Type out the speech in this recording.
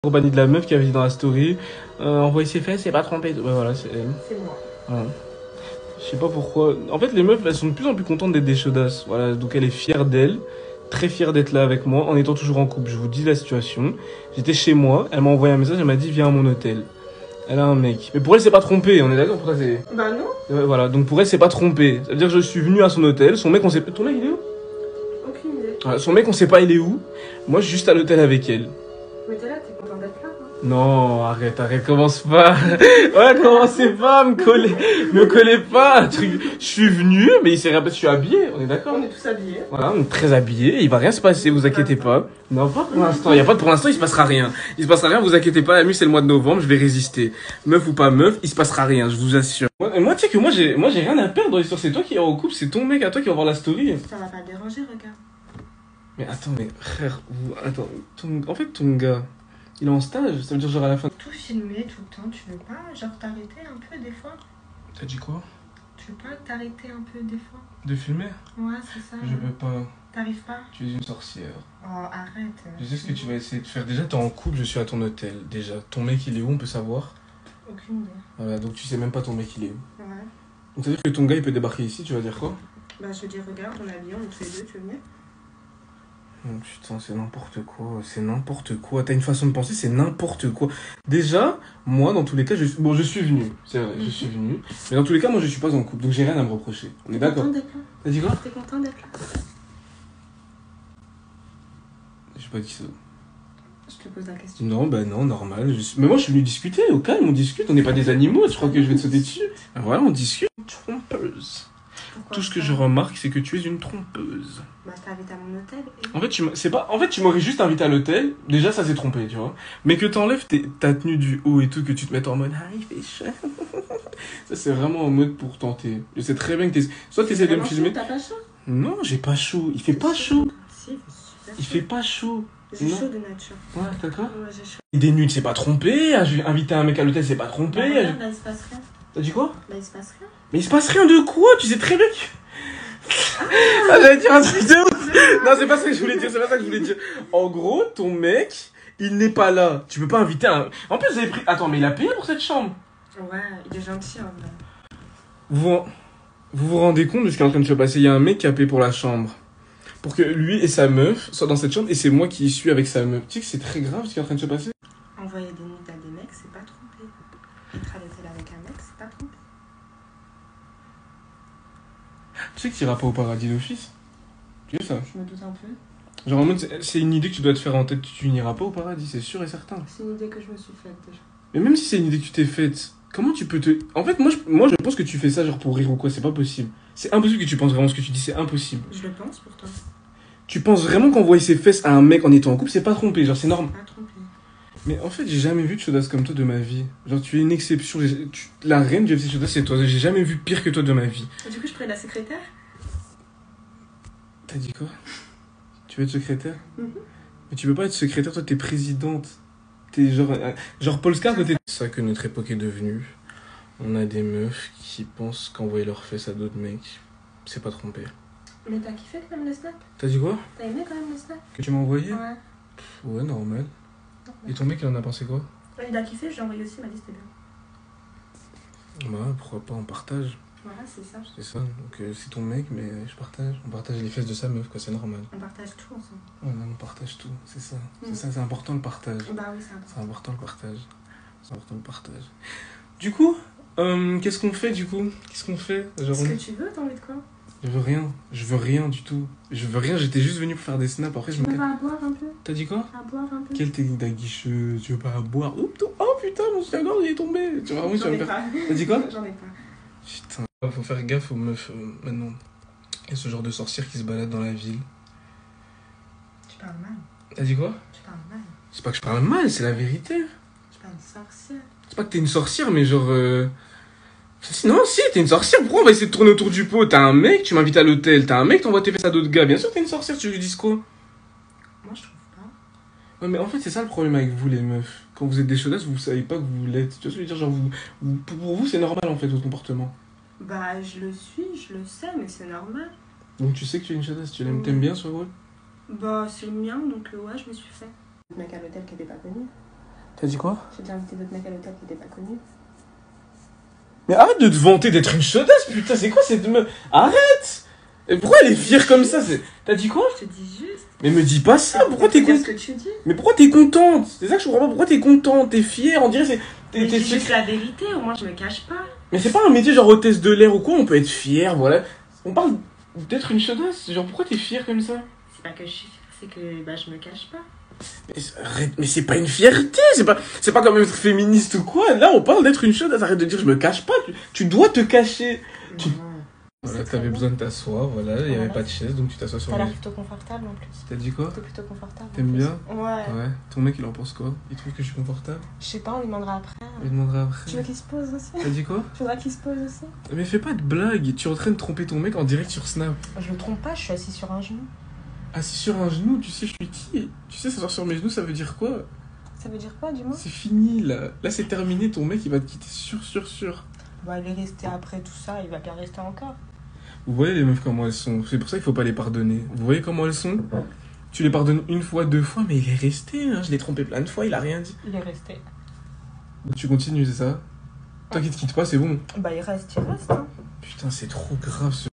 Compagnie de la meuf qui avait dit dans la story, envoyer ses fesses, c'est pas trompé. Ouais, voilà, c'est elle. C'est moi. Voilà. Je sais pas pourquoi. En fait, les meufs, elles sont de plus en plus contentes d'être des chaudasses. Voilà, donc elle est fière d'elle, très fière d'être là avec moi, en étant toujours en couple. Je vous dis la situation. J'étais chez moi, elle m'a envoyé un message, elle m'a dit viens à mon hôtel. Elle a un mec. Mais pour elle, c'est pas trompé, on est d'accord? Pour ça, c'est. Bah non. Ouais, voilà, donc pour elle, c'est pas trompé. Ça veut dire que je suis venu à son hôtel, son mec, on sait. Ton mec, il est où? Aucune idée. Voilà, son mec, on sait pas, il est où. Moi, je suis juste à l'hôtel avec elle. Mais t'es là, t'es content d'être là, hein. Non, arrête, commence pas. Ouais, commencez pas à me coller. Me collez pas, un truc. Je suis venu, mais il s'est rappelé, je suis habillé, on est d'accord? On est tous habillés. Voilà, on est très habillés, il va rien se passer, vous inquiétez pas. Non, pas pour l'instant, y a pas de pour l'instant, il se passera rien. Il se passera rien, vous inquiétez pas, la nuit c'est le mois de novembre, je vais résister. Meuf ou pas meuf, il se passera rien, je vous assure. Moi, tu sais que moi j'ai rien à perdre dans l'histoire, c'est toi qui es en couple, c'est ton mec à toi qui va voir la story. Ça va pas te déranger, regarde. Mais attends, mais frère, attends, en fait ton gars, il est en stage, ça veut dire genre à la fin. Tout filmer tout le temps, tu veux pas genre t'arrêter un peu des fois? T'as dit quoi? Tu veux pas t'arrêter un peu des fois? De filmer? Ouais, c'est ça. Je peux pas. T'arrives pas? Tu es une sorcière. Oh, arrête. Je sais ce que tu vas essayer de faire. Déjà, t'es en couple, je suis à ton hôtel. Déjà, ton mec, il est où, on peut savoir? Aucune idée. Voilà, donc tu sais même pas ton mec, il est où. Ouais. Donc ça veut dire que ton gars, il peut débarquer ici, tu vas dire quoi? Bah je dis regarde, on est habillés, on est tous les deux, tu veux venir? Oh, putain, c'est n'importe quoi, c'est n'importe quoi. T'as une façon de penser, c'est n'importe quoi. Déjà, moi, dans tous les cas, je suis venu, c'est vrai, je suis venu. Mais dans tous les cas, moi, je suis pas en couple, donc j'ai rien à me reprocher. On est d'accord? T'as dit quoi? T'es content d'être là? J'ai pas dit ça. Je te pose la question. Non, bah non, normal. Mais moi, je suis venu discuter, au calme, on discute. On n'est pas des animaux, tu crois que je vais te sauter dessus? Ben voilà, on discute. Trompeuse. Pourquoi Tout ce que ça? je remarque, c'est que tu es une trompeuse. Bah je t'invite à mon hôtel et... En fait, tu m'aurais juste invité à l'hôtel. Déjà, ça s'est trompé, tu vois. Mais que t'enlèves ta tenue du haut et tout, que tu te mettes en mode, ah, il fait chaud. Ça, c'est vraiment en mode pour tenter. Je sais très bien que soit t'essaies de me filmer. T'as pas chaud? Non, j'ai pas chaud. Il fait pas chaud. Si, super Il fait pas chaud. J'ai Non. chaud de nature. Ouais, d'accord. Ouais, j'ai chaud. Des nudes, c'est pas trompé. Inviter un mec à l'hôtel, c'est pas trompé. Bah, regarde, là, il se passe rien. T'as dit quoi? Bah, il se passe rien. Mais il se passe rien de quoi? Tu sais très bien que... Ah, j'allais dire un truc de ouf. Non, c'est pas ça que je voulais dire, c'est pas ça que je voulais dire. En gros, ton mec, il n'est pas là. Tu peux pas inviter un... En plus, vous avez pris... Attends, mais il a payé pour cette chambre? Ouais, il est gentil en vrai. Vous vous rendez compte de ce qui est en train de se passer? Il y a un mec qui a payé pour la chambre. Pour que lui et sa meuf soient dans cette chambre, et c'est moi qui y suis avec sa meuf. Tu sais que c'est très grave ce qui est en train de se passer? Envoyer des nudes à des mecs, c'est pas tromper. Être à l'hôtel avec un mec, c'est pas tromper. Tu sais que tu iras pas au paradis d'office? Tu sais ça? Je me doute un peu. Genre en mode, c'est une idée que tu dois te faire en tête. Tu n'iras pas au paradis, c'est sûr et certain. C'est une idée que je me suis faite déjà. Mais même si c'est une idée que tu t'es faite, comment tu peux te... En fait, moi, je pense que tu fais ça genre pour rire ou quoi, c'est pas possible. C'est impossible que tu penses vraiment ce que tu dis, c'est impossible. Je le pense pourtant. Tu penses vraiment qu'envoyer ses fesses à un mec en étant en couple, c'est pas tromper, genre c'est normal. Pas tromper. Mais en fait, j'ai jamais vu de chaudasse comme toi de ma vie. Genre, tu es une exception. La reine du FC Chaudasse, c'est toi. J'ai jamais vu pire que toi de ma vie. Du coup, je prie la secrétaire. T'as dit quoi? Tu veux être secrétaire? Mhm. Mais tu peux pas être secrétaire, toi, t'es présidente. T'es genre Paul Scar, toi, t'es... C'est ça que notre époque est devenue. On a des meufs qui pensent qu'envoyer leurs fesses à d'autres mecs, c'est pas tromper. Mais t'as kiffé quand même le snap? T'as dit quoi? T'as aimé quand même le snap? Que tu m'as envoyé? Ouais. Ouais, normal. Et ton mec, il en a pensé quoi? Il a kiffé, j'ai envoyé aussi, il m'a dit c'était bien. Bah, pourquoi pas, on partage. Voilà, c'est ça. C'est ça. Donc, c'est ton mec, mais je partage. On partage les fesses de sa meuf, quoi, c'est normal. On partage tout ensemble. Ouais, on partage tout, c'est ça. C'est ça, c'est important le partage. Bah oui, c'est important. C'est important le partage. C'est important le partage. Du coup, qu'est-ce qu'on fait du coup? Qu'est-ce qu'on fait? Genre, Ce que tu veux, t'as envie de quoi? Je veux rien. Je veux rien du tout. Je veux rien, j'étais juste venu pour faire des snaps. Après, je Tu me... veux pas à boire un peu? T'as dit quoi? À boire un peu? Quelle technique d'aguicheuse? Tu veux pas à boire? Oh putain, mon soutien-gorge il est tombé. Tu vas vraiment, tu vas J'en me ai faire... pas. T'as dit quoi? J'en ai pas. Putain, faut faire gaffe aux meufs maintenant. Il y a ce genre de sorcières qui se baladent dans la ville. Tu parles mal. T'as dit quoi? Tu parles mal. C'est pas que je parle mal, c'est la vérité. Tu parles sorcière. C'est pas que t'es une sorcière, mais genre... Non, si, t'es une sorcière. Pourquoi on va essayer de tourner autour du pot? T'as un mec, tu m'invites à l'hôtel. T'as un mec, t'envoies tes fesses à d'autres gars. Bien sûr, t'es une sorcière, tu lui dis quoi? Moi, je trouve pas. Ouais, mais en fait, c'est ça le problème avec vous, les meufs. Quand vous êtes des chaudasses, vous savez pas que vous l'êtes. Tu vois ce que je veux dire? Genre, pour vous, c'est normal, en fait, votre comportement. Bah, je le suis, je le sais, mais c'est normal. Donc, tu sais que tu es une chaudasse, tu l'aimes, t'aimes bien ce rôle? Bah, c'est le mien, donc ouais, je me suis fait. Le mec à l'hôtel qui était pas venu. T'as dit quoi? J'ai déjà invité d'autres mecs à l'hôtel qui n'étaient pas connus. Mais arrête de te vanter d'être une chaudasse, putain, c'est quoi cette meuf? Arrête! Et pourquoi elle est fière comme ça? T'as dit quoi? Je te dis juste. Mais me dis pas ça, pourquoi t'es Qu'est-ce contente? que tu dis? Mais pourquoi t'es contente? C'est ça que je comprends pas, pourquoi t'es contente? T'es fière, on dirait c'est... Mais je dis juste la vérité, au moins je me cache pas. Mais c'est pas un métier genre hôtesse de l'air ou quoi, on peut être fier, voilà. On parle d'être une chaudasse, genre pourquoi t'es fière comme ça? C'est pas que je suis fière, c'est que bah, je me cache pas. Mais arrête, mais c'est pas une fierté, c'est pas comme être féministe ou quoi. Là, on parle d'être une chaudasse, arrête de dire je me cache pas, tu dois te cacher. Voilà, t'avais besoin de t'asseoir, voilà, il y avait pas de chaise, donc tu t'assois sur T'as le... l'air plutôt confortable en plus. T'as dit quoi? T'es plutôt confortable. en T'aimes plus. bien? Ouais. Ouais. Ton mec, il en pense quoi? Il trouve que je suis confortable? Je sais pas, on lui demandera après. Il demandera après. Tu veux qu'il se pose aussi? T'as dit quoi? Tu voudrais qu'il se pose aussi? Mais fais pas de blague, tu es en train de tromper ton mec en direct sur Snap. Je le trompe pas, je suis assis sur un genou. Assis sur un genou, tu sais je suis qui? Tu sais s'asseoir sur mes genoux, ça veut dire quoi? Ça veut dire quoi, dis-moi? C'est fini là. Là c'est terminé, ton mec il va te quitter sûr. Bah, il est resté après tout ça, il va bien rester encore. Vous voyez les meufs comment elles sont, c'est pour ça qu'il faut pas les pardonner. Vous voyez comment elles sont? Tu les pardonnes une fois, deux fois, mais il est resté, hein. Je l'ai trompé plein de fois, il a rien dit. Il est resté. Donc tu continues, c'est ça? Toi qui te quittes pas, c'est bon. Bah, il reste, hein. Putain, c'est trop grave ce